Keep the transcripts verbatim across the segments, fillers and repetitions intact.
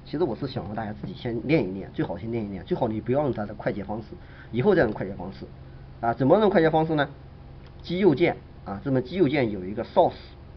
其实我是想让大家自己先练一练，最好先练一练，最好你不要用它的快捷方式，以后再用快捷方式。啊，怎么用快捷方式呢？基右键啊，这么基右键有一个 source，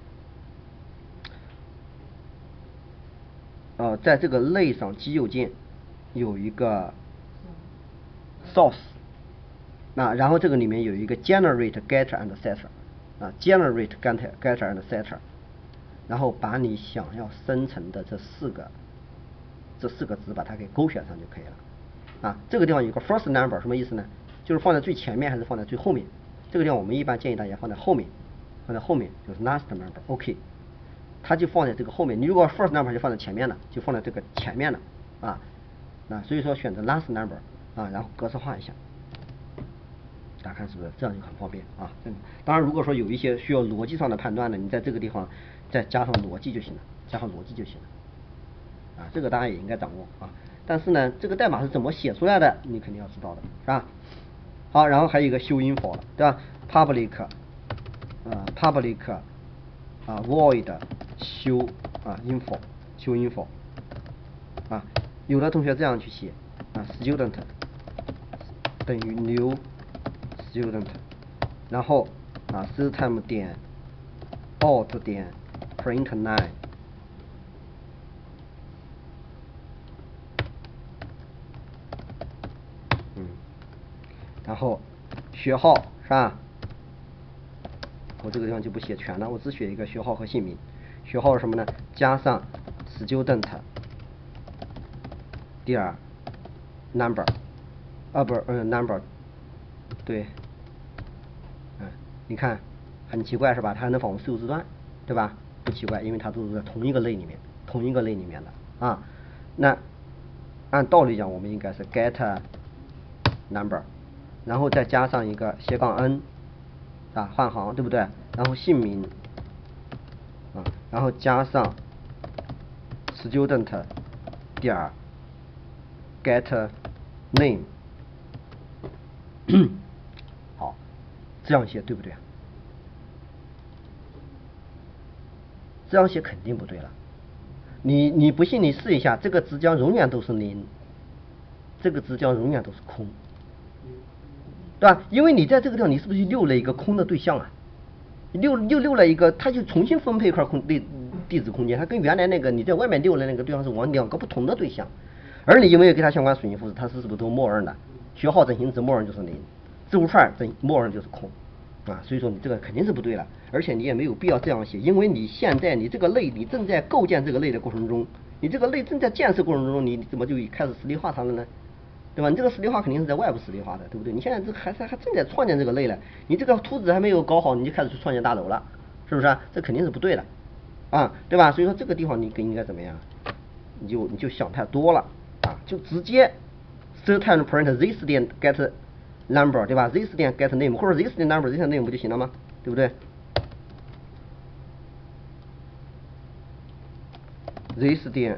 呃，在这个类上基右键有一个 source， 那然后这个里面有一个 generate getter and setter， 啊 generate getter getter and setter， 然后把你想要生成的这四个这四个值把它给勾选上就可以了。啊，这个地方有个 first number 什么意思呢？就是放在最前面还是放在最后面？这个地方我们一般建议大家放在后面，放在后面就是 last number，OK， 它就放在这个后面。你如果 first number 就放在前面了，就放在这个前面了啊。那所以说选择 last number 啊，然后格式化一下，大家看是不是这样就很方便啊？嗯，当然如果说有一些需要逻辑上的判断的，你在这个地方再加上逻辑就行了，加上逻辑就行了啊，这个大家也应该掌握啊。但是呢，这个代码是怎么写出来的，你肯定要知道的，是吧？好，然后还有一个 show info 了，对吧 ？public 啊、呃、public 啊、呃、void show 啊 info show info 啊，有的同学这样去写啊 student 等于 new student， 然后啊 system 点 out 点 print nine。然后学号是吧？我这个地方就不写全了，我只写一个学号和姓名。学号是什么呢？加上 student 点 number 啊，不是嗯 number， 对，嗯，你看很奇怪是吧？它还能仿数字段，对吧？不奇怪，因为它都是在同一个类里面，同一个类里面的啊。那按道理讲，我们应该是 get number。然后再加上一个斜杠 n 啊，换行对不对？然后姓名啊，然后加上 student 点 get name， 好，这样写对不对？这样写肯定不对了。你你不信你试一下，这个值将永远都是零，这个值将永远都是空。对吧？因为你在这个地方，你是不是溜了一个空的对象啊？溜溜溜了一个，它就重新分配一块空地地址空间，它跟原来那个你在外面溜的那个对象是往两个不同的对象。而你有没有给它相关属性复制？它是是不是都默认的？学号整形值默认就是零，字符串整默认就是空啊。所以说你这个肯定是不对了，而且你也没有必要这样写，因为你现在你这个类你正在构建这个类的过程中，你这个类正在建设过程中，你怎么就开始实例化它了呢？对吧？你这个实例化肯定是在外部实例化的，对不对？你现在这还还还正在创建这个类了，你这个图纸还没有搞好，你就开始去创建大楼了，是不是？这肯定是不对的，啊，对吧？所以说这个地方你应该怎么样？你就你就想太多了啊，就直接 certain print this 点 get number， 对吧 ？this 点 get name 或者 this 点 number this 点 name 不就行了吗？对不对 ？this 点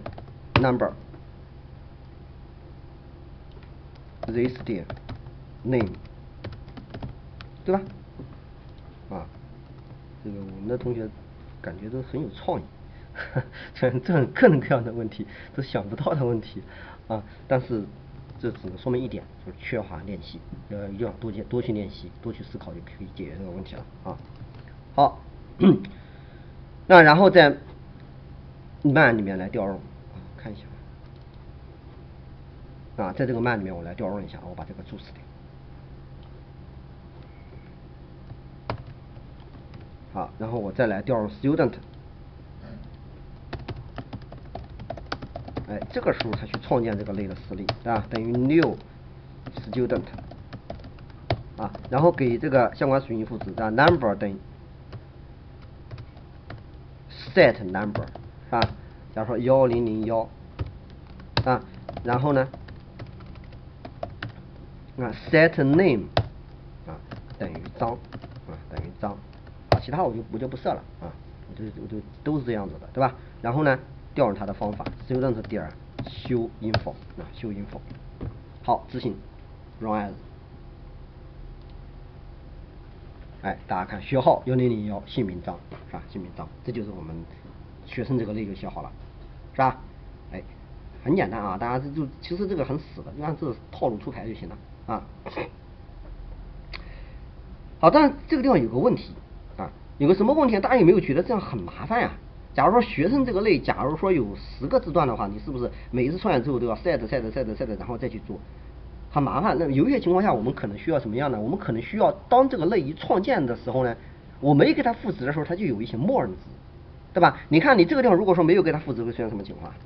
number。this 点 name， 对吧？啊，这个我们的同学感觉都很有创意，这这种各种各样的问题都想不到的问题啊，但是这只能说明一点，就是缺乏练习，呃，一定要多去多去练习，多去思考就可以解决这个问题了啊。好，那然后在man里面来调用啊，看一下。啊，在这个man里面我来调用一下，我把这个注释掉。好，然后我再来调用 student。哎，这个时候才去创建这个类的实例，对吧？等于 new student。啊，然后给这个相关属性复制，啊 number 等于 set number， 是吧？假如说幺零零幺，啊，然后呢？啊 set name 啊等于张啊等于张啊，其他我就我就不设了啊，我就我就都是这样子的，对吧？然后呢，调用它的方法 student 点 show info 啊 show info， 好，执行 run as， 哎，大家看学号幺零零幺，姓名张是吧？姓名张，这就是我们学生这个类就写好了，是吧？哎， 很简单啊，大家这就其实这个很死的，就按这个套路出牌就行了啊。好，但是这个地方有个问题啊，有个什么问题？大家有没有觉得这样很麻烦呀？假如说学生这个类，假如说有十个字段的话，你是不是每一次创建之后都要 set set set set， 然后再去做，很麻烦。那有一些情况下，我们可能需要什么样呢？我们可能需要当这个类一创建的时候呢，我没给它赋值的时候，它就有一些默认值，对吧？你看你这个地方如果说没有给它赋值，会出现什么情况？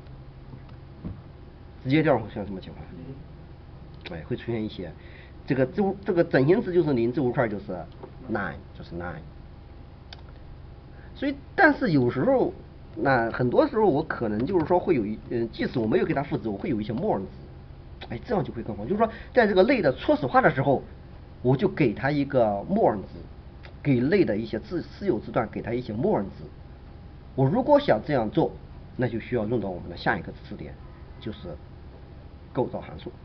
直接调会出现什么情况？哎，会出现一些这个字这个整形值就是零，字符块就是 nine， 就是 nine。所以，但是有时候，那很多时候我可能就是说会有一，嗯，即使我没有给它赋值，我会有一些默认值，哎，这样就会更好。就是说，在这个类的初始化的时候，我就给它一个默认值，给类的一些自私有字段给它一些默认值。我如果想这样做，那就需要用到我们的下一个知识点，就是构造函数。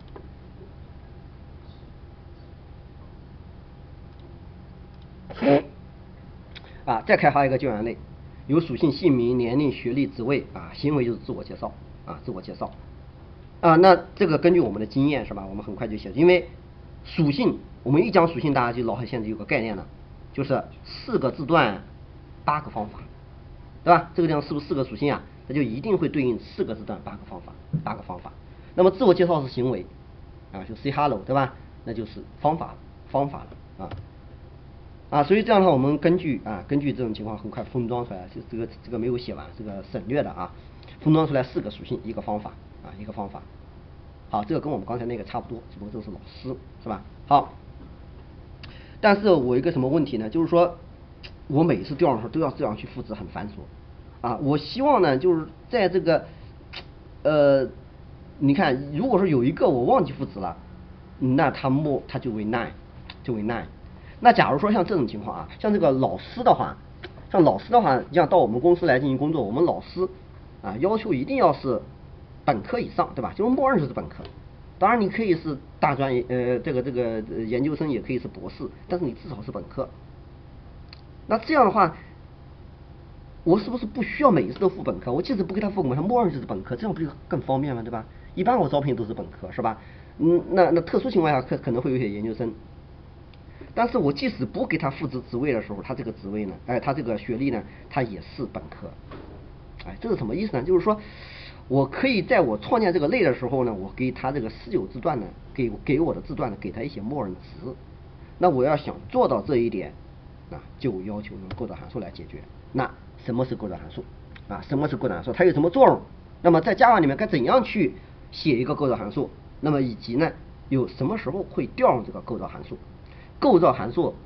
啊，再开发一个教员类，有属性、姓名、年龄、学历、职位啊，行为就是自我介绍啊，自我介绍啊。那这个根据我们的经验是吧？我们很快就写，因为属性，我们一讲属性，大家就脑海现在有个概念了，就是四个字段，八个方法，对吧？这个地方是不是四个属性啊？那就一定会对应四个字段八个方法，八个方法。那么自我介绍是行为啊，就 say hello， 对吧？那就是方法，方法了啊。啊，所以这样的话，我们根据啊，根据这种情况，很快封装出来，就这个这个没有写完，这个省略的啊，封装出来四个属性，一个方法啊，一个方法。好，这个跟我们刚才那个差不多，只不过这是老师，是吧？好，但是我一个什么问题呢？就是说我每次调用的时候都要这样去复制，很繁琐啊。我希望呢，就是在这个呃，你看，如果说有一个我忘记复制了，那它默它就为 nine， 就为 nine。那假如说像这种情况啊，像这个老师的话，像老师的话，像到我们公司来进行工作，我们老师啊要求一定要是本科以上，对吧？就是默认就是本科。当然你可以是大专呃这个这个研究生，也可以是博士，但是你至少是本科。那这样的话，我是不是不需要每一次都付本科？我即使不给他付本科，他默认就是本科，这样不就更方便吗？对吧？一般我招聘都是本科，是吧？嗯，那那特殊情况下可可能会有些研究生。但是我即使不给他赋值职位的时候，他这个职位呢，哎，他这个学历呢，他也是本科。哎，这是什么意思呢？就是说，我可以在我创建这个类的时候呢，我给他这个私有字段呢，给给我的字段呢，给他一些默认值。那我要想做到这一点，啊，就要求用构造函数来解决。那什么是构造函数？啊，什么是构造函数？它有什么作用？那么在 Java 里面该怎样去写一个构造函数？那么以及呢，有什么时候会调用这个构造函数？构造函数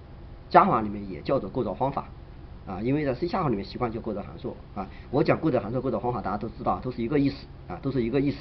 Java 里面也叫做构造方法啊，因为在 C 下号里面习惯叫构造函数啊。我讲构造函数、构造方法，大家都知道，都是一个意思啊，都是一个意思。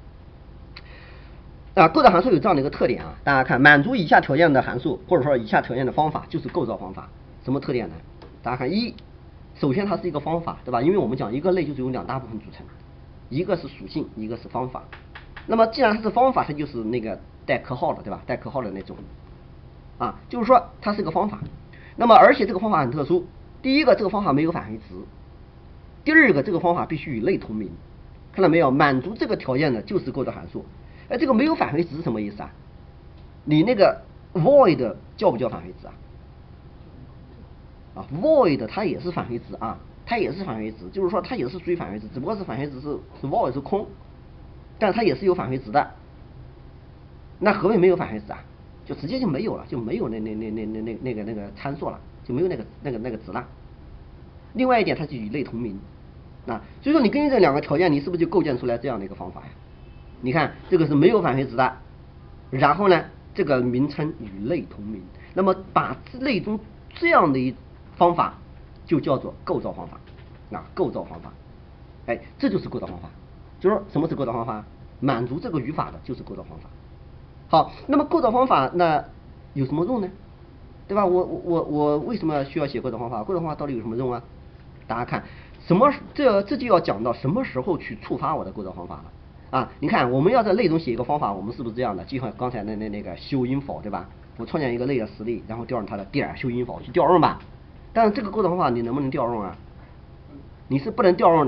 啊，构造函数有这样的一个特点啊，大家看，满足以下条件的函数或者说以下条件的方法就是构造方法。什么特点呢？大家看，一，首先它是一个方法，对吧？因为我们讲一个类就是由两大部分组成，一个是属性，一个是方法。那么既然它是方法，它就是那个带括号的，对吧？带括号的那种。啊，就是说它是个方法，那么而且这个方法很特殊。第一个，这个方法没有返回值；第二个，这个方法必须与类同名。看到没有？满足这个条件的就是构造函数。哎，这个没有返回值是什么意思啊？你那个 void 叫不叫返回值啊？啊 ，void 它也是返回值啊，它也是返回值，就是说它也是属于返回值，只不过是返回值是是 void 是空，但它也是有返回值的。那何谓没有返回值啊？就直接就没有了，就没有那那那那那那那个那个参数了，就没有那个那个那个值了。另外一点，它就与类同名，啊，所以说你根据这两个条件，你是不是就构建出来这样的一个方法呀？你看这个是没有返回值的，然后呢，这个名称与类同名，那么把类中这样的一方法就叫做构造方法，啊，构造方法，哎，这就是构造方法。就是说什么是构造方法？满足这个语法的就是构造方法。好，那么构造方法那有什么用呢？对吧？我我我我为什么需要写构造方法？构造方法到底有什么用啊？大家看，什么这这就要讲到什么时候去触发我的构造方法了啊？你看，我们要在类中写一个方法，我们是不是这样的？就像刚才那那那个修音否，对吧？我创建一个类的实例，然后调用它的点修音否去调用吧。但是这个构造方法你能不能调用啊？你是不能调用的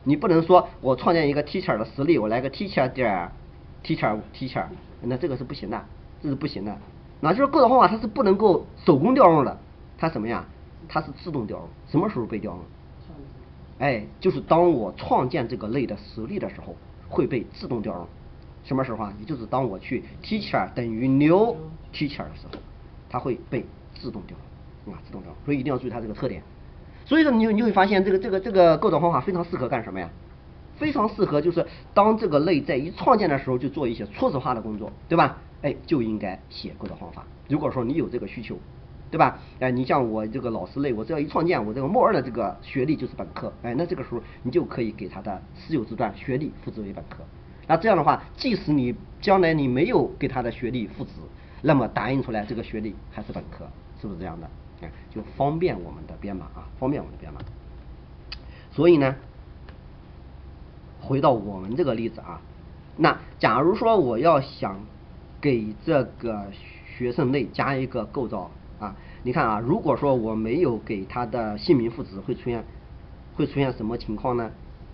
你不能说我创建一个 teacher 的实例，我来个 teacher 点 teacher teacher， 那这个是不行的，这是不行的。那就是构造方法它是不能够手工调用的，它什么呀？它是自动调用。什么时候被调用？哎，就是当我创建这个类的实例的时候会被自动调用。什么时候啊？也就是当我去 teacher 等于 new teacher 的时候，它会被自动调用啊，自动调用。所以一定要注意它这个特点。所以说你你会发现这个这个这个构造方法非常适合干什么呀？非常适合就是当这个类在一创建的时候就做一些初始化的工作，对吧？哎，就应该写构造方法。如果说你有这个需求，对吧？哎，你像我这个老师类，我只要一创建，我这个末二的这个学历就是本科，哎，那这个时候你就可以给他的私有字段学历赋值为本科。那这样的话，即使你将来你没有给他的学历赋值，那么打印出来这个学历还是本科，是不是这样的？哎，就方便我们的编码啊，方便我们的编码。所以呢，回到我们这个例子啊，那假如说我要想给这个学生类加一个构造啊，你看啊，如果说我没有给他的姓名赋值，会出现会出现什么情况呢？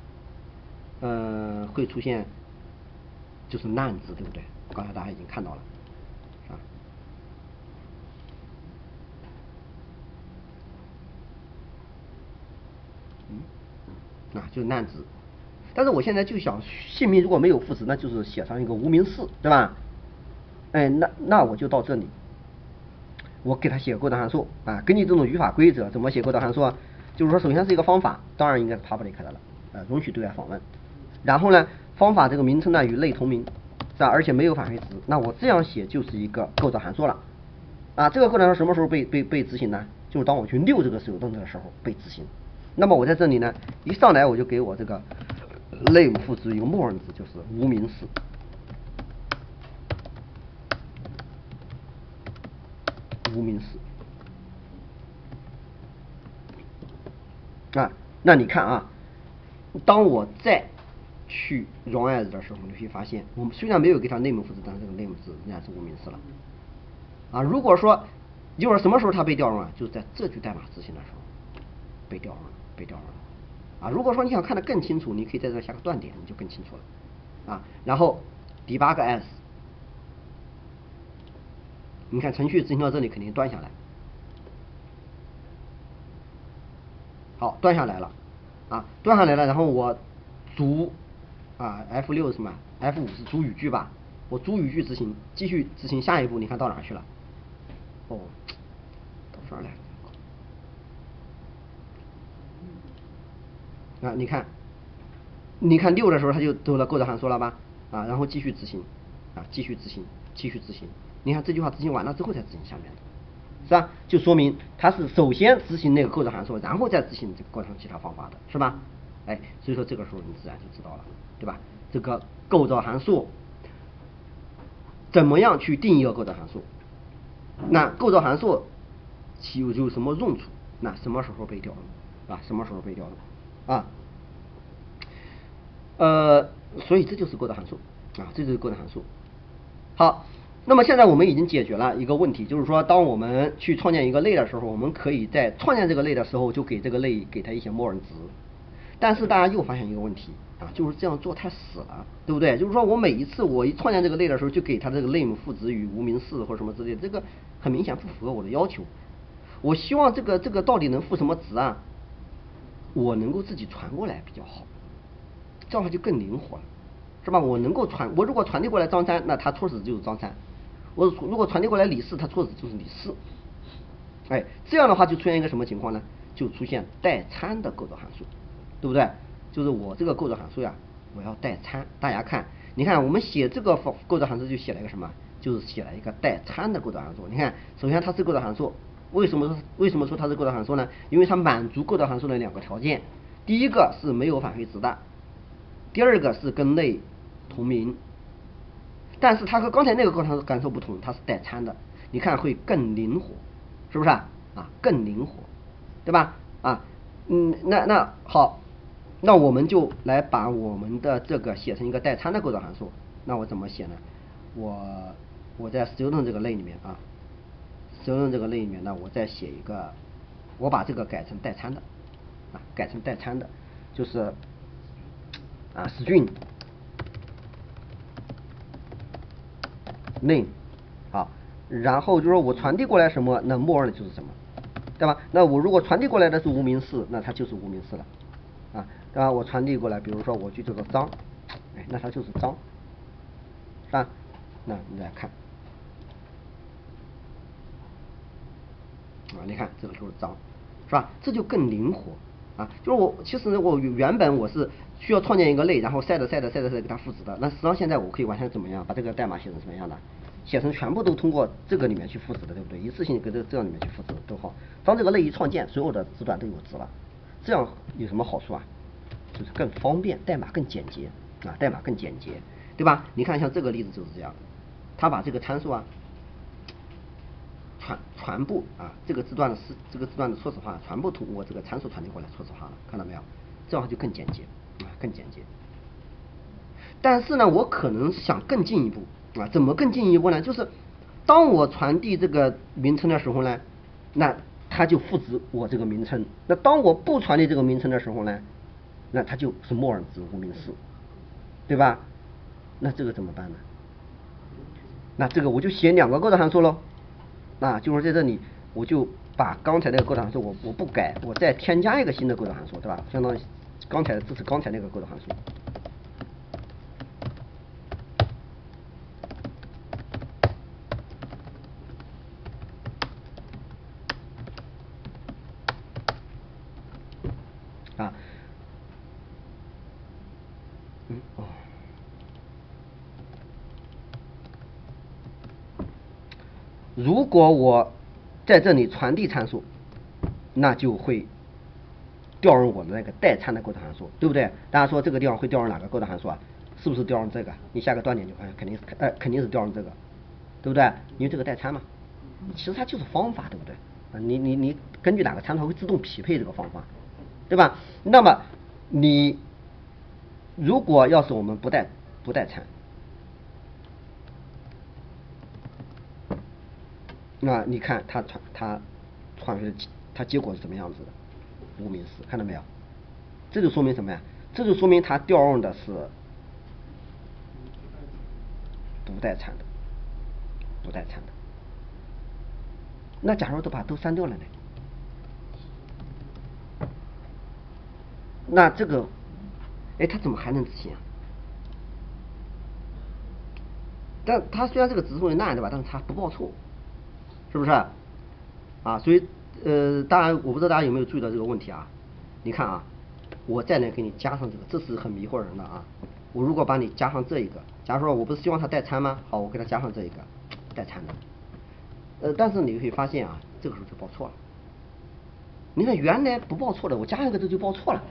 呃，会出现就是难字，对不对？刚才大家已经看到了，啊，嗯，啊，就是难字。但是我现在就想姓名如果没有赋值，那就是写上一个无名氏，对吧？哎，那那我就到这里，我给他写个构造函数啊，根据这种语法规则怎么写构造函数啊？就是说，首先是一个方法，当然应该是 public 的了，呃，容许对外访问。然后呢，方法这个名称呢与类同名，是吧？而且没有返回值，那我这样写就是一个构造函数了。啊，这个构造函数什么时候被被被执行呢？就是当我去溜这个手动的时候被执行。那么我在这里呢，一上来我就给我这个 name 赋值一个默认值，就是无名氏。无名氏啊，那你看啊，当我再去 run as 的时候，你会发现，我们虽然没有给它 name 赋值，但是这个 name 值仍然是无名氏了。啊，如果说一会儿什么时候它被调用啊？就是在这句代码执行的时候被调用了，被调用了。啊，如果说你想看得更清楚，你可以在这下个断点，你就更清楚了。啊，然后 debug as， 你看程序执行到这里肯定断下来。好，断下来了，啊，断下来了，然后我逐啊 F 六 是什么 ？F 五 是逐语句吧？我逐语句执行，继续执行下一步，你看到哪儿去了？哦，到这儿来了。啊，你看，你看六的时候它就读了构造函数了吧？啊，然后继续执行，啊，继续执行，继续执行。你看这句话执行完了之后才执行下面的。是吧？就说明它是首先执行那个构造函数，然后再执行这个构成其他方法的，是吧？哎，所以说这个时候你自然就知道了，对吧？这个构造函数怎么样去定义一个构造函数？那构造函数其有有什么用处？那什么时候被调用？啊，什么时候被调用？啊，呃，所以这就是构造函数啊，这就是构造函数。好。那么现在我们已经解决了一个问题，就是说，当我们去创建一个类的时候，我们可以在创建这个类的时候就给这个类给它一些默认值。但是大家又发现一个问题啊，就是这样做太死了，对不对？就是说我每一次我一创建这个类的时候，就给它这个 name 赋值与无名氏或者什么之类的，这个很明显不符合我的要求。我希望这个这个到底能赋什么值啊？我能够自己传过来比较好，这样的话就更灵活了，是吧？我能够传，我如果传递过来张三，那它初始就是张三。我如果传递过来李四，它初始就是李四。哎，这样的话就出现一个什么情况呢？就出现代参的构造函数，对不对？就是我这个构造函数呀，我要代参。大家看，你看我们写这个构造函数就写了一个什么？就是写了一个代参的构造函数。你看，首先它是构造函数，为什么说为什么说它是构造函数呢？因为它满足构造函数的两个条件，第一个是没有返回值的，第二个是跟类同名。但是它和刚才那个构造函数感受不同，它是代参的，你看会更灵活，是不是啊？啊，更灵活，对吧？啊，嗯，那那好，那我们就来把我们的这个写成一个代参的构造函数。那我怎么写呢？我我在 student 这个类里面啊 ，student 这个类里面呢，我再写一个，我把这个改成代参的，啊，改成代参的，就是啊 string name 好，然后就说我传递过来什么，那默认的就是什么，对吧？那我如果传递过来的是无名氏，那它就是无名氏了，啊，对吧？我传递过来，比如说我就叫做张，哎，那它就是张，是吧？那你来看，啊，你看这个就是张，是吧？这就更灵活啊，就是我其实我原本我是需要创建一个类，然后 set set set set 给它赋值的，那实际上现在我可以完全怎么样，把这个代码写成什么样的？写成全部都通过这个里面去赋值的，对不对？一次性搁这这样里面去赋值都好。当这个类一创建，所有的字段都有值了，这样有什么好处啊？就是更方便，代码更简洁啊，代码更简洁，对吧？你看像这个例子就是这样，他把这个参数啊传全部啊这个字段的是这个字段的初始化全部通过这个参数传递过来初始化了，看到没有？这样就更简洁啊，更简洁。但是呢，我可能想更进一步啊，怎么更进一步呢？就是当我传递这个名称的时候呢，那它就赋值我这个名称；那当我不传递这个名称的时候呢，那它就是默认值无名氏，对吧？那这个怎么办呢？那这个我就写两个构造函数喽，啊，就是在这里我就把刚才那个构造函数我我不改，我再添加一个新的构造函数，对吧？相当于刚才这是刚才那个构造函数。啊，嗯哦，如果我在这里传递参数，那就会调用我们那个代参的构造函数，对不对？大家说这个地方会调用哪个构造函数啊？是不是调用这个？你下个断点就看，肯定是呃肯定是调用这个，对不对？因为这个代参嘛，其实它就是方法，对不对？啊，你你你根据哪个参数会自动匹配这个方法，对吧？那么你如果要是我们不代不代参，那你看它传它传出来它结果是什么样子的？无名氏，看到没有？这就说明什么呀？这就说明它调用的是不代参的，不代参的。那假如都把都删掉了呢？那这个，哎，它怎么还能执行啊？但它虽然这个值数为nine，对吧？但是它不报错，是不是？啊，所以呃，当然我不知道大家有没有注意到这个问题啊？你看啊，我再来给你加上这个，这是很迷惑人的啊。我如果把你加上这一个，假如说我不是希望它代参吗？好，我给它加上这一个代参的，呃，但是你会发现啊，这个时候就报错了。你看原来不报错的，我加一个这就报错了，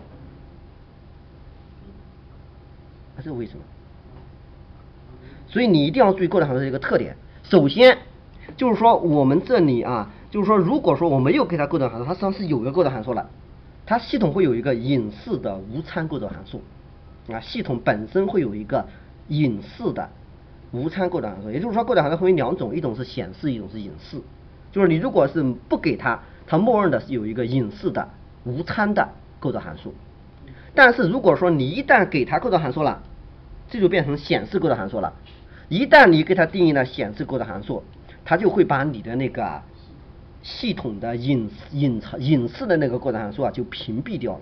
这是为什么？所以你一定要注意构造函数的一个特点。首先就是说我们这里啊，就是说如果说我没有给它构造函数，它实际上是有一个构造函数了，它系统会有一个隐式的无参构造函数啊，系统本身会有一个隐式的无参构造函数，也就是说构造函数分为两种，一种是显示，一种是隐式。就是你如果是不给它，它默认的是有一个隐式的无参的构造函数。但是如果说你一旦给它构造函数了，这就变成显示构造函数了。一旦你给它定义了显示构造函数，它就会把你的那个系统的隐隐隐式的那个构造函数啊就屏蔽掉了。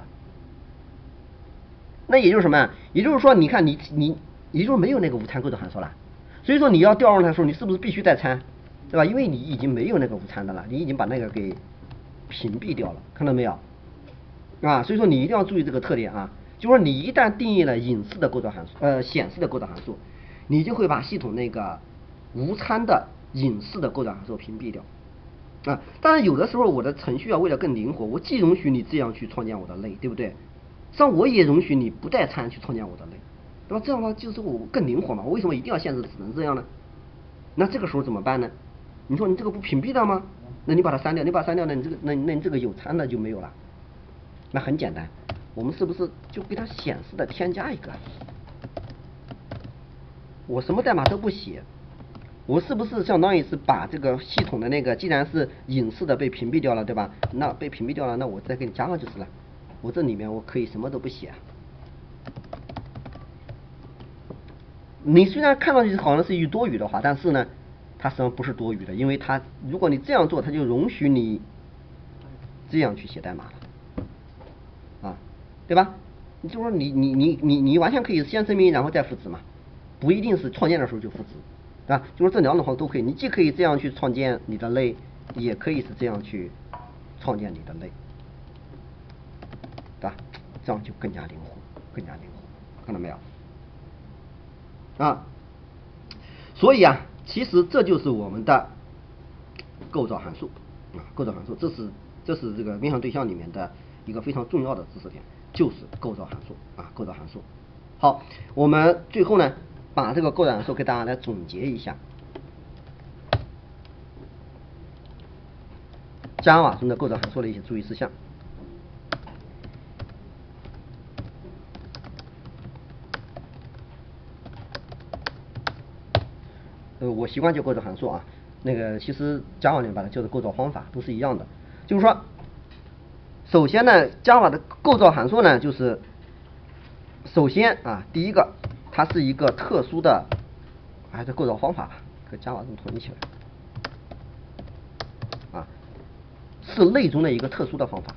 那也就是什么呀？也就是说，你看你你也就是没有那个无参构造函数了。所以说你要调用它的时候，你是不是必须代参，对吧？因为你已经没有那个无参的了，你已经把那个给屏蔽掉了，看到没有？啊，所以说你一定要注意这个特点啊，就是说你一旦定义了隐式的构造函数，呃，显示的构造函数，你就会把系统那个无参的隐式的构造函数屏蔽掉。啊，当然有的时候我的程序啊为了更灵活，我既容许你这样去创建我的类，对不对？实际上我也容许你不代参去创建我的类，对吧？这样的话就是我更灵活嘛。我为什么一定要限制只能这样呢？那这个时候怎么办呢？你说你这个不屏蔽了吗？那你把它删掉，你把它删掉，那你这个那那你这个有参的就没有了。那很简单，我们是不是就给它显示的添加一个？我什么代码都不写，我是不是相当于是把这个系统的那个既然是隐式的被屏蔽掉了，对吧？那被屏蔽掉了，那我再给你加上就是了。我这里面我可以什么都不写， 你虽然看上去好像是一句多余的话，但是呢，它实际上不是多余的，因为它如果你这样做，它就容许你这样去写代码了，啊，对吧？你就说你你你你你完全可以先声明然后再赋值嘛，不一定是创建的时候就赋值，对吧？就是这两种方式都可以，你既可以这样去创建你的类，也可以是这样去创建你的类，对吧？这样就更加灵活，更加灵活，看到没有？啊，所以啊，其实这就是我们的构造函数啊，构造函数，这是这是这个面向对象里面的一个非常重要的知识点，就是构造函数啊，构造函数。好，我们最后呢，把这个构造函数给大家来总结一下。Java 中的构造函数的一些注意事项。呃，我习惯叫构造函数啊，那个其实 Java 里面把它叫做构造方法，都是一样的。就是说，首先呢 ，Java 的构造函数呢，就是首先啊，第一个，它是一个特殊的，还是构造方法吧，和 Java 中统一起来，啊，是类中的一个特殊的方法。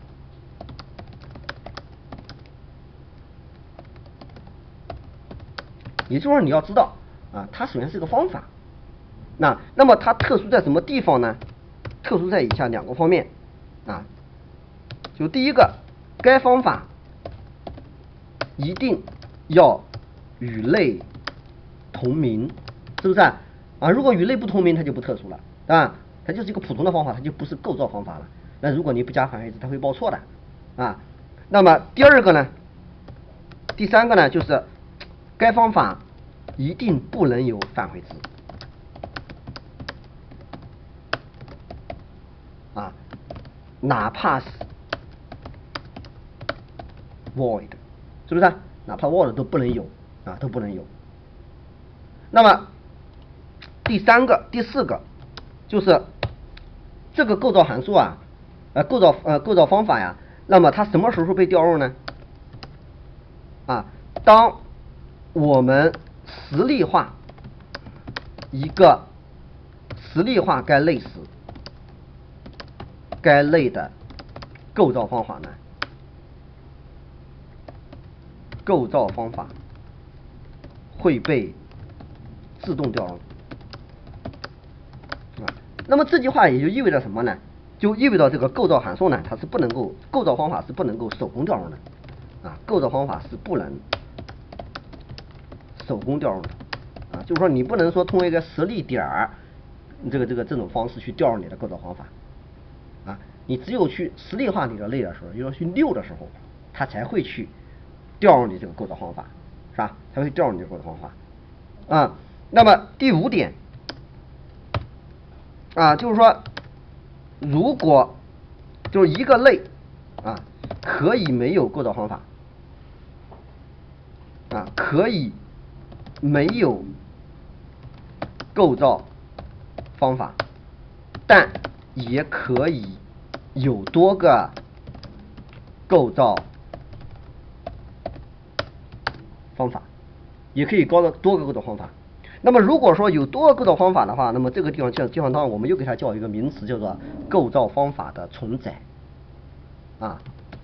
也就是说，你要知道啊，它首先是个方法。那那么它特殊在什么地方呢？特殊在以下两个方面啊，就第一个，该方法一定要与类同名，是不是啊？啊，如果与类不同名，它就不特殊了，啊，它就是一个普通的方法，它就不是构造方法了。那如果你不加返回值，它会报错的啊。那么第二个呢，第三个呢，就是该方法一定不能有返回值。啊，哪怕是 void， 是不是？哪怕 void 都不能有啊，都不能有。那么第三个、第四个就是这个构造函数啊，呃，构造呃构造方法呀，那么它什么时候被调用呢？啊，当我们实例化一个实例化该类时。该类的构造方法呢？构造方法会被自动调用啊。那么这句话也就意味着什么呢？就意味着这个构造函数呢，它是不能够构造方法是不能够手工调用的啊。构造方法是不能手工调用的啊。就是说你不能说通过一个实例点儿这个这个这种方式去调用你的构造方法。啊，你只有去实例化你的类的时候，就是去溜的时候，它才会去调用你这个构造方法，是吧？才会调用你这个构造方法。啊，那么第五点，啊，就是说，如果就是一个类啊，可以没有构造方法，啊，可以没有构造方法，但也可以有多个构造方法，也可以高的多个构造方法。那么如果说有多个构造方法的话，那么这个地方这地方当然我们又给它叫一个名词，叫做构造方法的存在啊，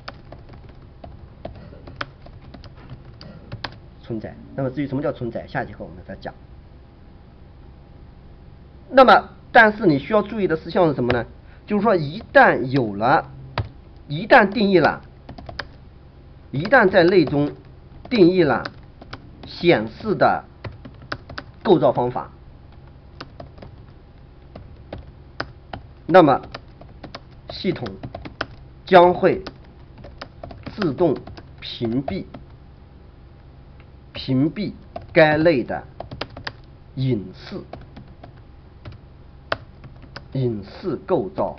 存在。那么至于什么叫存在，下一节课我们再讲。那么但是你需要注意的事项是什么呢？就是说一旦有了，一旦定义了，一旦在类中定义了显示的构造方法，那么系统将会自动屏蔽屏蔽该类的隐式隐式构造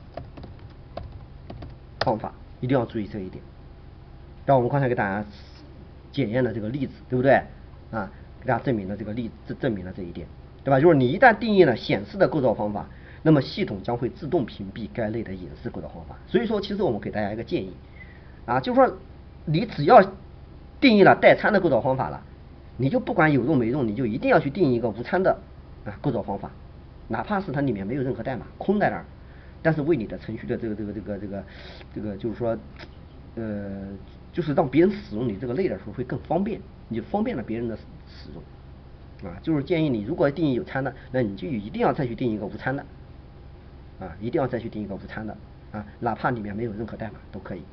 方法，一定要注意这一点。让我们刚才给大家检验的这个例子，对不对啊？给大家证明了这个例子，证明了这一点，对吧？就是你一旦定义了显示的构造方法，那么系统将会自动屏蔽该类的隐式构造方法。所以说，其实我们给大家一个建议啊，就是说你只要定义了代参的构造方法了， 你就不管有用没用，你就一定要去定义一个无参的啊构造方法，哪怕是它里面没有任何代码，空在那儿，但是为你的程序的这个这个这个这个这个就是说，呃，就是让别人使用你这个类的时候会更方便，你就方便了别人的使用，啊，就是建议你如果定义有参的，那你就一定要再去定义一个无参的，啊，一定要再去定义一个无参的，啊，哪怕里面没有任何代码都可以。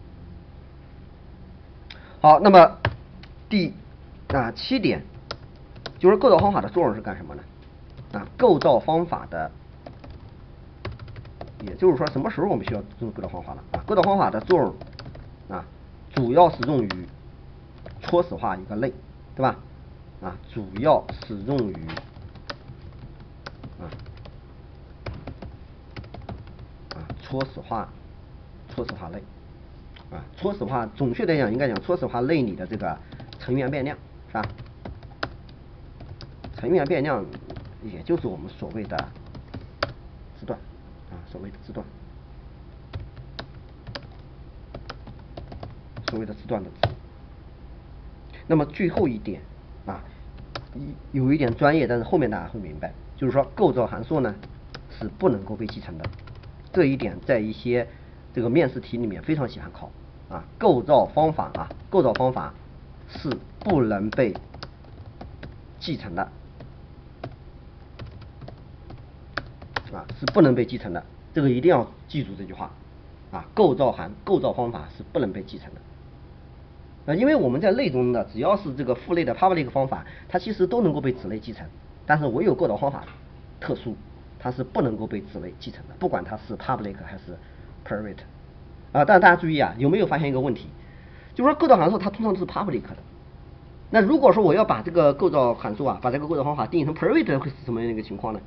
好，那么第啊七点就是构造方法的作用是干什么呢？啊，构造方法的，也就是说什么时候我们需要用构造方法了啊？构造方法的作用啊，主要是用于戳死化一个类，对吧？啊，主要使用于啊啊戳死化戳死化类。啊，戳死化，准确的讲，应该讲戳死化类里的这个成员变量，是吧？成员变量也就是我们所谓的字段，啊，所谓的字段，所谓的字段的字。那么最后一点啊，有一点专业，但是后面大家会明白，就是说构造函数呢是不能够被继承的，这一点在一些这个面试题里面非常喜欢考。啊，构造方法啊，构造方法是不能被继承的，啊，是不能被继承的，这个一定要记住这句话，啊，构造函构造方法是不能被继承的，啊，因为我们在类中的只要是这个父类的 public 方法，它其实都能够被子类继承，但是唯有构造方法特殊，它是不能够被子类继承的，不管它是 public 还是 private。啊，但是大家注意啊，有没有发现一个问题？就是说构造函数它通常都是 public 的。那如果说我要把这个构造函数啊，把这个构造方法定义成 private， 会是什么样的一个情况呢？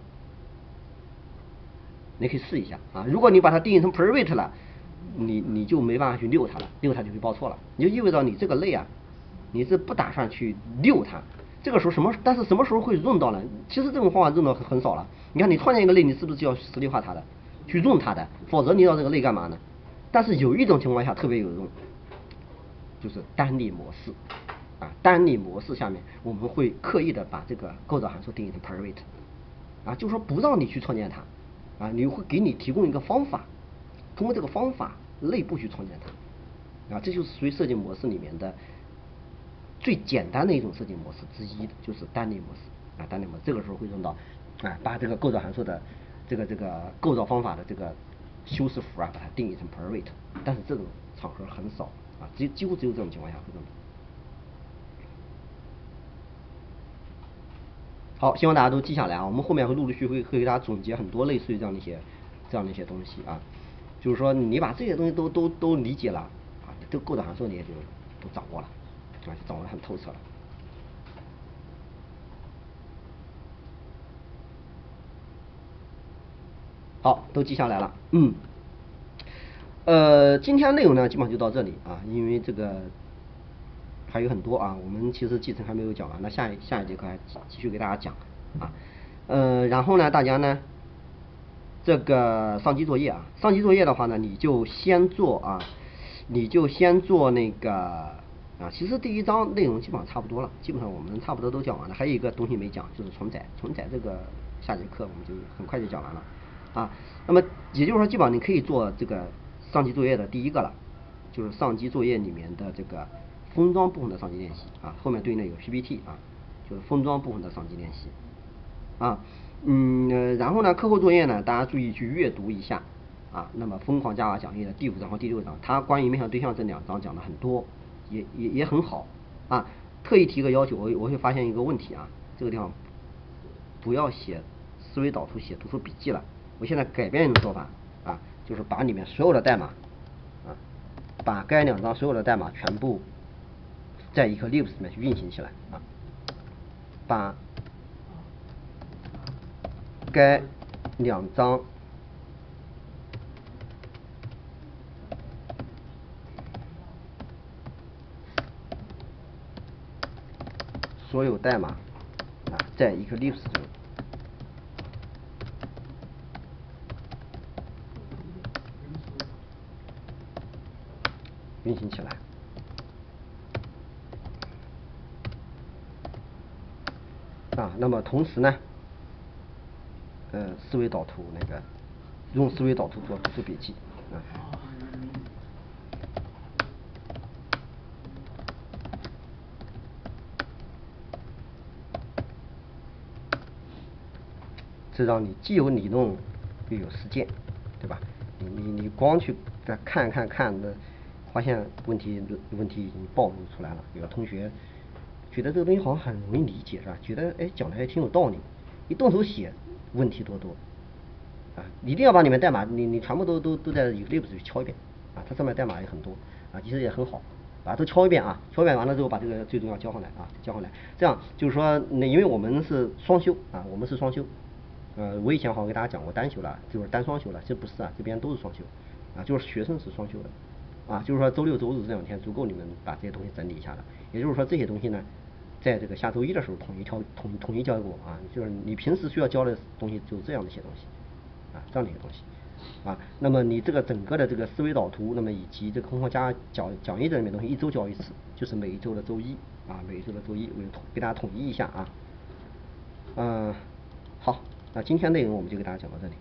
你可以试一下啊。如果你把它定义成 private 了，你你就没办法去溜它了，溜它就会报错了。你就意味着你这个类啊，你是不打算去溜它。这个时候什么？但是什么时候会用到呢？其实这种方法用的很少了。你看你创建一个类，你是不是就要实例化它的，去用它的？否则你要这个类干嘛呢？但是有一种情况下特别有用，就是单例模式啊，单例模式下面我们会刻意的把这个构造函数定义成 private， 啊，就是说不让你去创建它，啊，你会给你提供一个方法，通过这个方法内部去创建它，啊，这就是属于设计模式里面的最简单的一种设计模式之一，就是单例模式啊，单例模式这个时候会用到，啊，把这个构造函数的这个这个构造方法的这个修饰符啊，把它定义成 private， 但是这种场合很少啊，只几乎只有这种情况下会用到。好，希望大家都记下来啊，我们后面会陆陆续续会会给大家总结很多类似于这样的一些这样的一些东西啊，就是说你把这些东西都都都理解了啊，这构造函数你也就都掌握了啊，就掌握得很透彻了。好，都记下来了，嗯。呃，今天内容呢，基本上就到这里啊，因为这个还有很多啊，我们其实继承还没有讲完，那下一下一节课还继续给大家讲啊，呃，然后呢，大家呢，这个上机作业啊，上机作业的话呢，你就先做啊，你就先做那个啊，其实第一章内容基本上差不多了，基本上我们差不多都讲完了，还有一个东西没讲，就是重载，重载这个下节课我们就很快就讲完了啊，那么也就是说，基本上你可以做这个上机作业的第一个了，就是上机作业里面的这个封装部分的上机练习啊，后面对应的有 P P T 啊，就是封装部分的上机练习啊，嗯、呃，然后呢，课后作业呢，大家注意去阅读一下啊。那么疯狂加瓦讲义的第五章和第六章，它关于面向对象这两章讲的很多，也也也很好啊。特意提个要求，我我会发现一个问题啊，这个地方不要写思维导图，写读书笔记了。我现在改变一种做法啊，就是把里面所有的代码啊，把该两章所有的代码全部在一个 libs 里面去运行起来啊，把该两章所有代码啊，在一个 libs 中运行起来。 啊，那么同时呢，呃，思维导图那个用思维导图做做笔记啊。这让你既有理论又有实践，对吧？你你你光去再看看看的，发现问题问题已经暴露出来了。有的同学觉得这个东西好像很容易理解，是吧？觉得哎讲的还挺有道理，一动手写问题多多啊！一定要把里面代码你你全部都都都在 Eclipse 去敲一遍啊，它上面代码也很多啊，其实也很好。把它都敲一遍啊，敲一遍完了之后，把这个最终要交上来啊，交上来。这样就是说，那因为我们是双修啊，我们是双修。呃，我以前好像给大家讲过单修了，就是单双修了，这不是啊，这边都是双修啊，就是学生是双修的啊，就是说周六周日这两天足够你们把这些东西整理一下的。也就是说这些东西呢，在这个下周一的时候统一交统统一交给我啊，就是你平时需要交的东西就这样的一些东西啊，这样的一些东西。啊，那么你这个整个的这个思维导图，那么以及这个空空加讲讲义这里面东西，一周交一次，就是每一周的周一啊，每一周的周一，我统给大家统一一下啊。嗯、呃，好，那今天内容我们就给大家讲到这里。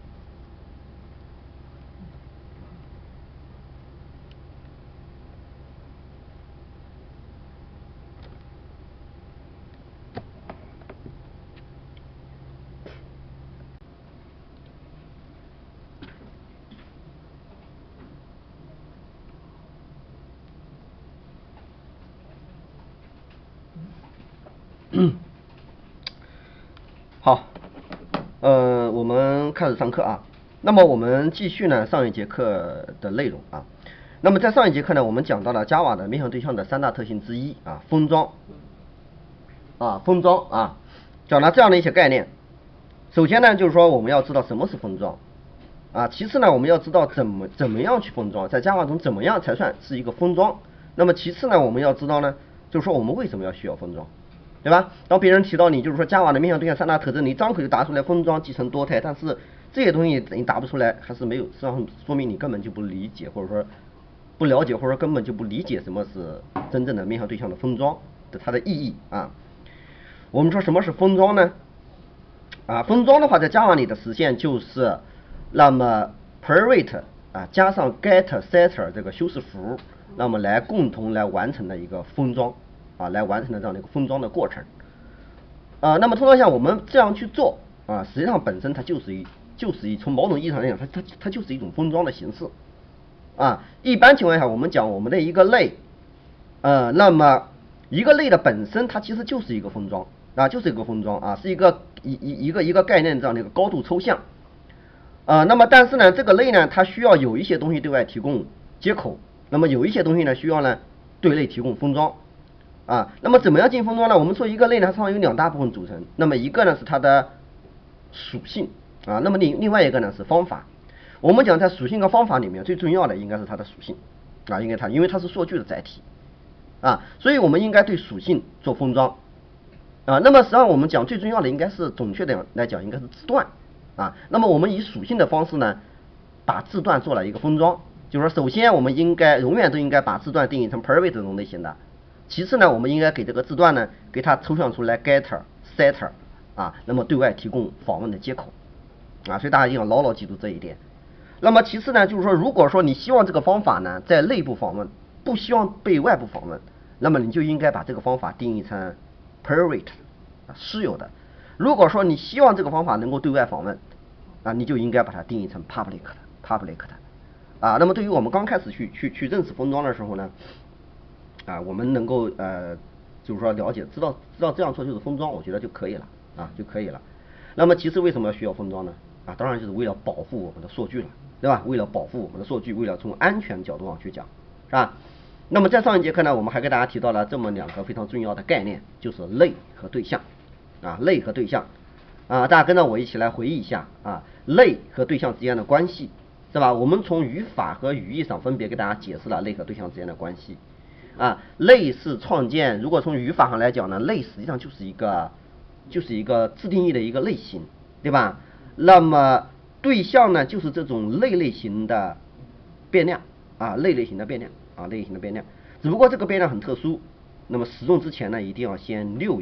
好，呃，我们开始上课啊。那么我们继续呢上一节课的内容啊。那么在上一节课呢，我们讲到了 Java 的面向对象的三大特性之一啊，封装啊，封装啊，讲了这样的一些概念。首先呢，就是说我们要知道什么是封装啊，其次呢，我们要知道怎么怎么样去封装，在 Java 中怎么样才算是一个封装。那么其次呢，我们要知道呢，就是说我们为什么要需要封装。对吧？当别人提到你就是说 Java 的面向对象三大特征，你张口就答出来封装、集成、多态，但是这些东西你答不出来，还是没有，实际上说明你根本就不理解，或者说不了解，或者说根本就不理解什么是真正的面向对象的封装的它的意义啊。我们说什么是封装呢？啊，封装的话，在 Java 里的实现就是，那么 private 啊加上 get、setter 这个修饰符，那么来共同来完成的一个封装。啊，来完成的这样的一个封装的过程，啊，那么通常像我们这样去做啊，实际上本身它就是一就是一从某种意义上来讲，它它它就是一种封装的形式，啊，一般情况下我们讲我们的一个类，呃，那么一个类的本身它其实就是一个封装啊，就是一个封装啊，是一个一一一个一个概念这样的一个高度抽象，啊，那么但是呢，这个类呢它需要有一些东西对外提供接口，那么有一些东西呢需要呢对内提供封装。啊，那么怎么样进封装呢？我们说一个类呢，它由两大部分组成。那么一个呢是它的属性啊，那么另另外一个呢是方法。我们讲在属性和方法里面最重要的应该是它的属性啊，应该它因为它是数据的载体啊，所以我们应该对属性做封装啊。那么实际上我们讲最重要的应该是准确的来讲应该是字段啊。那么我们以属性的方式呢，把字段做了一个封装，就是说首先我们应该永远都应该把字段定义成 private 这种类型的。其次呢，我们应该给这个字段呢，给它抽象出来 getter、setter 啊，那么对外提供访问的接口啊，所以大家一定要牢牢记住这一点。那么其次呢，就是说，如果说你希望这个方法呢在内部访问，不希望被外部访问，那么你就应该把这个方法定义成 private 啊，私有的。如果说你希望这个方法能够对外访问啊，你就应该把它定义成 public 的 public 的啊。那么对于我们刚开始去去去认识封装的时候呢，啊，我们能够呃，就是说了解知道知道这样做就是封装，我觉得就可以了啊，就可以了。那么其实为什么要需要封装呢？啊，当然就是为了保护我们的数据了，对吧？为了保护我们的数据，为了从安全角度上去讲，是吧？那么在上一节课呢，我们还给大家提到了这么两个非常重要的概念，就是类和对象啊，类和对象啊，大家跟着我一起来回忆一下啊，类和对象之间的关系，是吧？我们从语法和语义上分别给大家解释了类和对象之间的关系。啊，类是创建，如果从语法上来讲呢，类实际上就是一个就是一个自定义的一个类型，对吧？那么对象呢，就是这种类类型的变量啊，类类型的变量啊，类型的变量。只不过这个变量很特殊，那么使用之前呢，一定要先溜一下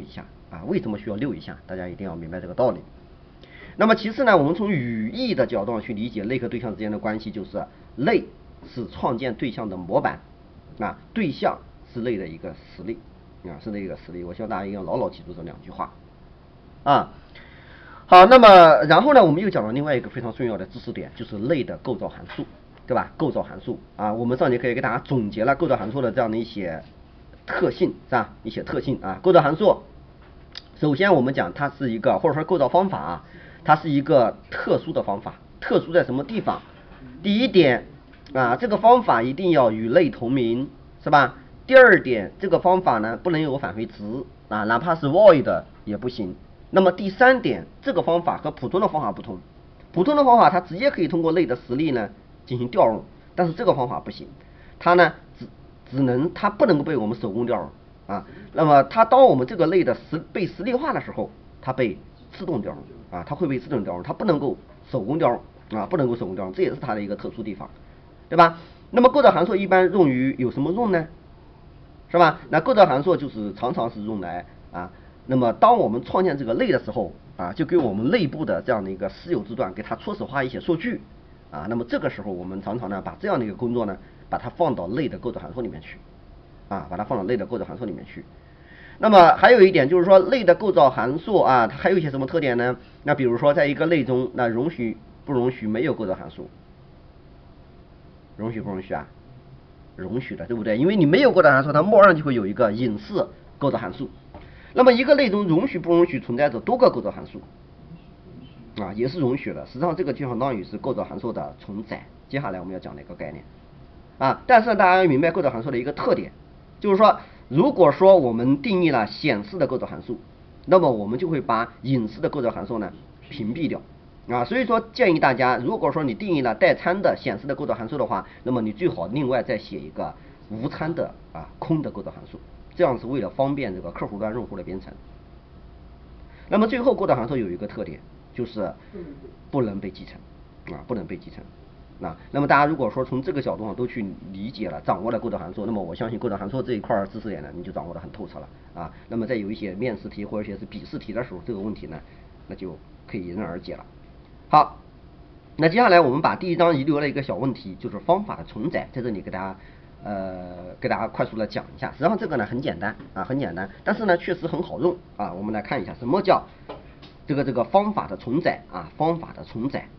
啊，为什么需要溜一下？大家一定要明白这个道理。那么其次呢，我们从语义的角度上去理解类和对象之间的关系，就是类是创建对象的模板，啊，对象是类的一个实例，啊，是类一个实例。我希望大家一定要牢牢记住这两句话，啊。好，那么然后呢，我们又讲了另外一个非常重要的知识点，就是类的构造函数，对吧？构造函数啊，我们上节课也给大家总结了构造函数的这样的一些特性，是吧？一些特性啊，构造函数，首先我们讲它是一个，或者说构造方法啊，它是一个特殊的方法，特殊在什么地方？第一点啊，这个方法一定要与类同名，是吧？第二点，这个方法呢不能有返回值啊，哪怕是 void 也不行。那么第三点，这个方法和普通的方法不同，普通的方法它直接可以通过类的实例呢进行调用，但是这个方法不行，它呢只只能它不能够被我们手工调用啊。那么它当我们这个类的实被实例化的时候，它被自动调用啊，它会被自动调用，它不能够手工调用啊，不能够手工调用，这也是它的一个特殊地方，对吧？那么构造函数一般用于有什么用呢？是吧？那构造函数就是常常是用来啊。那么当我们创建这个类的时候啊，就给我们内部的这样的一个私有字段给它初始化一些数据啊，那么这个时候我们常常呢把这样的一个工作呢，把它放到类的构造函数里面去啊，把它放到类的构造函数里面去。那么还有一点就是说，类的构造函数啊，它还有一些什么特点呢？那比如说在一个类中，那容许不容许没有构造函数？容许不容许啊？容许的，对不对？因为你没有构造函数，它默认就会有一个隐式构造函数。那么一个类中容许不容许存在着多个构造函数啊，也是容许的。实际上这个就相当于是构造函数的存在。接下来我们要讲的一个概念啊，但是大家要明白构造函数的一个特点，就是说，如果说我们定义了显示的构造函数，那么我们就会把隐式的构造函数呢屏蔽掉啊。所以说建议大家，如果说你定义了带参的显示的构造函数的话，那么你最好另外再写一个无参的啊空的构造函数。这样是为了方便这个客户端用户的编程。那么最后构造函数有一个特点，就是不能被继承啊，不能被继承。那那么大家如果说从这个角度上都去理解了、掌握了构造函数，那么我相信构造函数这一块知识点呢，你就掌握得很透彻了啊。那么在有一些面试题或者是笔试题的时候，这个问题呢，那就可以迎刃而解了。好，那接下来我们把第一章遗留了一个小问题，就是方法的存在，在这里给大家。呃，给大家快速的讲一下，实际上这个呢很简单啊，很简单，但是呢确实很好用啊。我们来看一下什么叫这个这个方法的存在啊，方法的存在。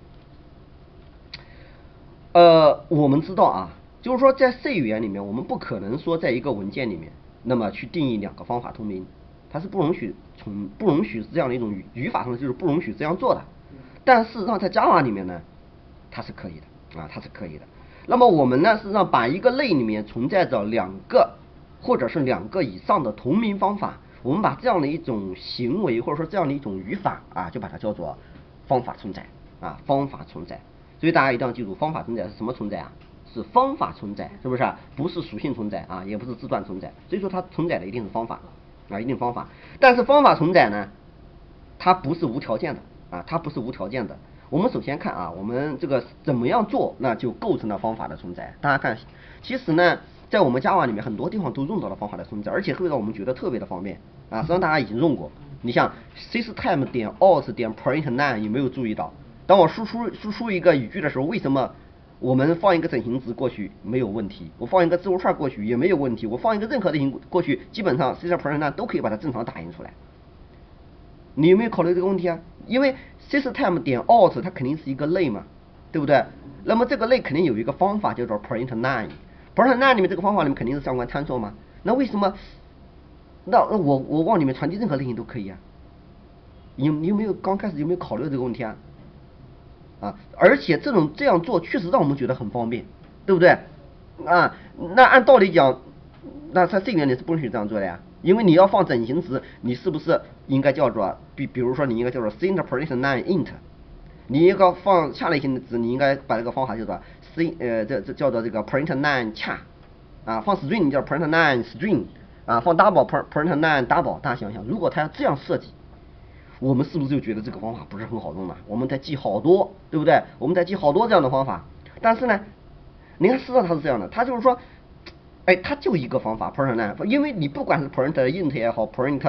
呃，我们知道啊，就是说在 C 语言里面，我们不可能说在一个文件里面，那么去定义两个方法同名，它是不容许从不容许这样的一种语语法上就是不容许这样做的。但事实上在 Java 里面呢，它是可以的啊，它是可以的。那么我们呢，实际上把一个类里面存在着两个或者是两个以上的同名方法，我们把这样的一种行为或者说这样的一种语法啊，就把它叫做方法存在啊，方法存在。所以大家一定要记住，方法存在是什么存在啊？是方法存在，是不是啊？不是属性存在啊，也不是字段存在。所以说它存在的一定是方法啊，一定方法。但是方法存在呢，它不是无条件的啊，它不是无条件的。我们首先看啊，我们这个怎么样做，那就构成了方法的存在。大家看，其实呢，在我们 Java 里面很多地方都用到了方法的存在，而且会让我们觉得特别的方便啊。实际上大家已经用过，你像 system 点 out 点 print none， 有没有注意到？当我输出输出一个语句的时候，为什么我们放一个整形值过去没有问题，我放一个字符串过去也没有问题，我放一个任何的形过去，基本上 system print none 都可以把它正常打印出来。你有没有考虑这个问题啊？因为 system 点 out 它肯定是一个类嘛，对不对？那么这个类肯定有一个方法叫做 print none。print none 里面这个方法里面肯定是相关参数嘛？那为什么？那那我我往里面传递任何类型都可以啊？你你有没有刚开始有没有考虑这个问题啊？啊，而且这种这样做确实让我们觉得很方便，对不对？啊，那按道理讲，那在这里面你是不允许这样做的呀。因为你要放整形值，你是不是应该叫做比比如说你应该叫做 center print nine int， 你应该放下类型的值，你应该把这个方法叫做 c 呃这这叫做这个 print nine char 啊，放 string 你叫 print nine string 啊，放 double print nine double。大家想想，如果他要这样设计，我们是不是就觉得这个方法不是很好用了？我们在记好多，对不对？我们在记好多这样的方法，但是呢，你看事实上它是这样的，它就是说。哎，它就一个方法 print none，因为你不管是 print int 也好 ，print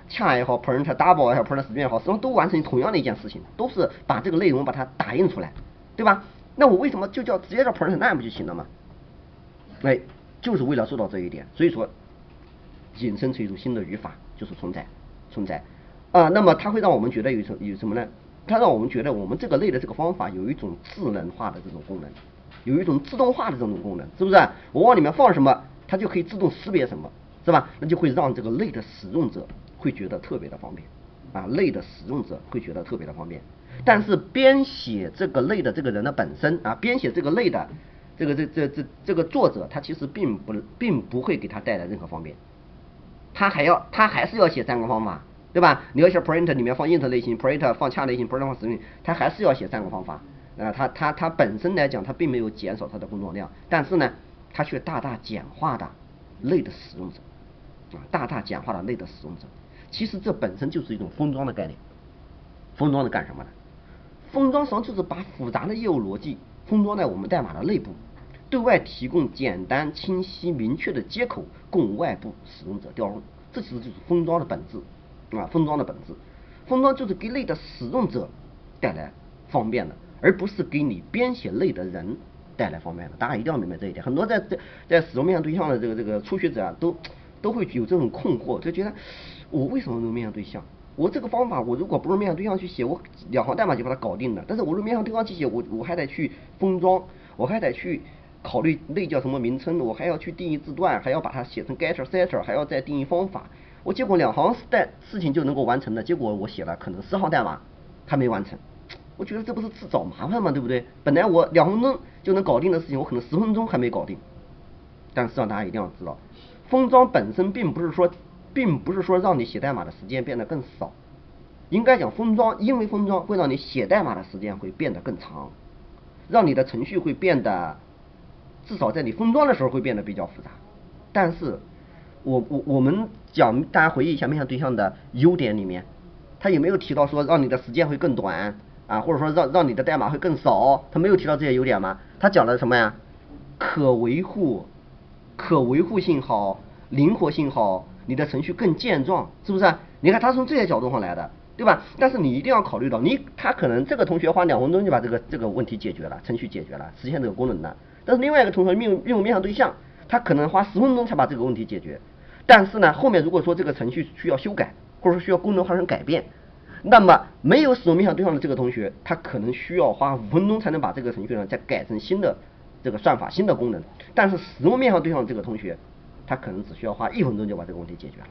恰也好 ，print double 也好 ，print string 也好，实际上都完成同样的一件事情，都是把这个内容把它打印出来，对吧？那我为什么就叫直接叫 print line 不就行了吗？哎，就是为了做到这一点，所以说引申出一种新的语法，就是重载，重载啊。那么它会让我们觉得有什有什么呢？它让我们觉得我们这个类的这个方法有一种智能化的这种功能，有一种自动化的这种功能，是不是？我往里面放什么，它就可以自动识别什么，是吧？那就会让这个类的使用者会觉得特别的方便啊，类的使用者会觉得特别的方便。但是编写这个类的这个人的本身啊，编写这个类的这个这这这这个作者，他其实并不并不会给他带来任何方便，他还要他还是要写三个方法，对吧？你要写 print 里面放 int 类型 ，print 放恰类型 ，print 放 string， 他还是要写三个方法。啊、呃，他他他本身来讲，他并没有减少他的工作量，但是呢，他却大大简化了类的使用者，啊，大大简化了类的使用者。其实这本身就是一种封装的概念。封装是干什么的？封装实际上就是把复杂的业务逻辑封装在我们代码的内部，对外提供简单、清晰、明确的接口，供外部使用者调用。这其实就是封装的本质啊！封装的本质，封装就是给类的使用者带来方便的，而不是给你编写类的人带来方便的。大家一定要明白这一点。很多在在在使用面向对象的这个这个初学者啊，都都会有这种困惑，就觉得我为什么能面向对象？我这个方法，我如果不是面向对象去写，我两行代码就把它搞定了。但是我是面向对象去写，我我还得去封装，我还得去考虑类叫什么名称，我还要去定义字段，还要把它写成 getter setter， 还要再定义方法。我结果两行代事情就能够完成的，结果我写了可能十行代码还没完成。我觉得这不是自找麻烦吗？对不对？本来我两分钟就能搞定的事情，我可能十分钟还没搞定。但实际上大家一定要知道，封装本身并不是说。并不是说让你写代码的时间变得更少，应该讲封装，因为封装会让你写代码的时间会变得更长，让你的程序会变得，至少在你封装的时候会变得比较复杂。但是，我我我们讲，大家回忆一下面向对象的优点里面，他有没有提到说让你的时间会更短啊，或者说让让你的代码会更少？他没有提到这些优点吗？他讲的什么呀？可维护、可维护性好，灵活性好。你的程序更健壮，是不是？你看他从这些角度上来的，对吧？但是你一定要考虑到，你他可能这个同学花两分钟就把这个这个问题解决了，程序解决了，实现这个功能的。但是另外一个同学命运用面向对象，他可能花十分钟才把这个问题解决。但是呢，后面如果说这个程序需要修改，或者说需要功能发生改变，那么没有使用面向对象的这个同学，他可能需要花五分钟才能把这个程序呢再改成新的这个算法、新的功能。但是使用面向对象的这个同学，他可能只需要花一分钟就把这个问题解决了，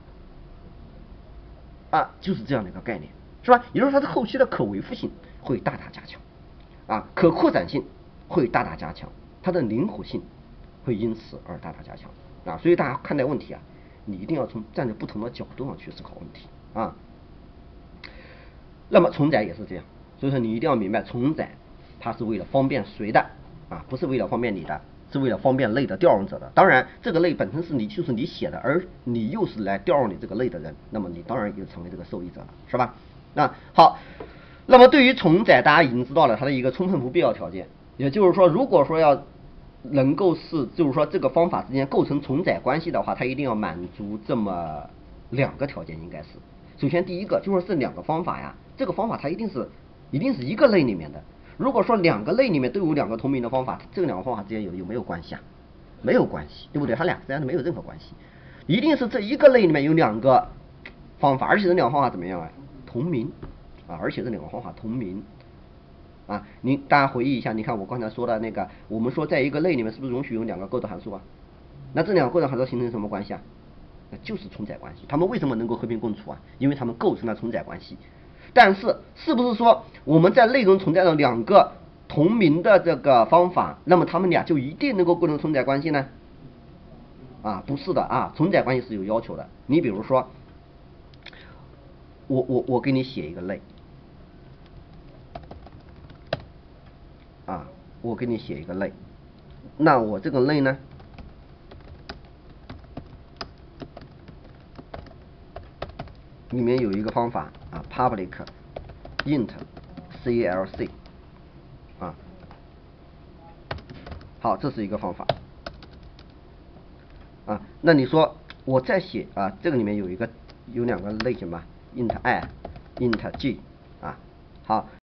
啊，就是这样的一个概念，是吧？也就是说，它的后期的可维护性会大大加强，啊，可扩展性会大大加强，它的灵活性会因此而大大加强，啊，所以大家看待问题啊，你一定要从站在不同的角度上去思考问题，啊。那么重载也是这样，所以说你一定要明白，重载它是为了方便谁的，啊，不是为了方便你的。是为了方便类的调用者的，当然这个类本身是你就是你写的，而你又是来调用你这个类的人，那么你当然就成为这个受益者了，是吧？那好，那么对于重载，大家已经知道了它的一个充分不必要条件，也就是说，如果说要能够是，就是说这个方法之间构成重载关系的话，它一定要满足这么两个条件，应该是，首先第一个就是这两个方法呀，这个方法它一定是一定是一个类里面的。如果说两个类里面都有两个同名的方法，这两个方法之间有有没有关系啊？没有关系，对不对？它俩之间没有任何关系，一定是这一个类里面有两个方法，而且这两个方法怎么样啊？同名啊，而且这两个方法同名啊。你大家回忆一下，你看我刚才说的那个，我们说在一个类里面是不是允许有两个构造函数啊？那这两个构造函数形成什么关系啊？那就是重载关系。它们为什么能够和平共处啊？因为它们构成了重载关系。但是，是不是说我们在类中存在着两个同名的这个方法，那么他们俩就一定能够构成重载关系呢？啊，不是的啊，重载关系是有要求的。你比如说，我我我给你写一个类，啊，我给你写一个类，那我这个类呢，里面有一个方法啊 ，public int calc 啊，好，这是一个方法啊。那你说我再写啊，这个里面有一个有两个类型吧 ，int i，int j 啊，好。